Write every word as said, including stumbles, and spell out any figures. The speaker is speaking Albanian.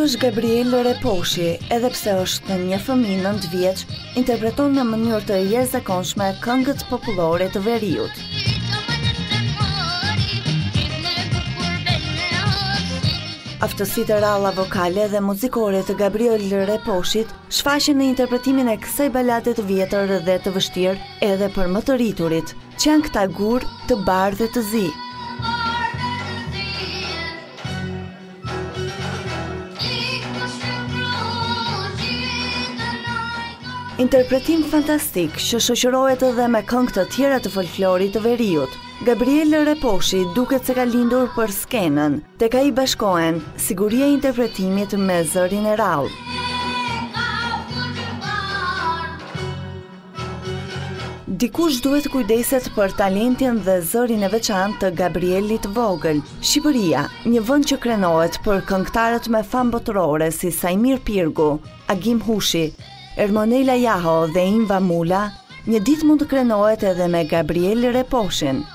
është Gabriel Reposhi, edhe pse është një fëmijë nëntë vjeç, interpreton në mënyrë të jashtëzakonshme këngët popullore të veriut. Aftësitë e ralla vokale dhe muzikore të Gabriel Reposhit shfaqen në interpretimin e kësaj balade të vjetër dhe të vështirë edhe për më të rriturit, që janë këta gur të bardhë dhe të zi. Interpretim fantastik që shoqërohet edhe me këngë të tjera të folklorit të veriut. Gabriel Reposhi duket se ka lindur për skenën, tek ai bashkohen siguria e interpretimit me zërin e rrallë. Dikush duhet kujdeset për talentin dhe zërin e veçantë të Gabrielit vogël. Shqipëria, një vend që krenohet për këngëtarët me famë botërore si Sajmir Pirgu, Agim Hushi, Ermonela Jaho dhe Inva Mula, një ditë mund të krenohet edhe me Gabriel Reposhin.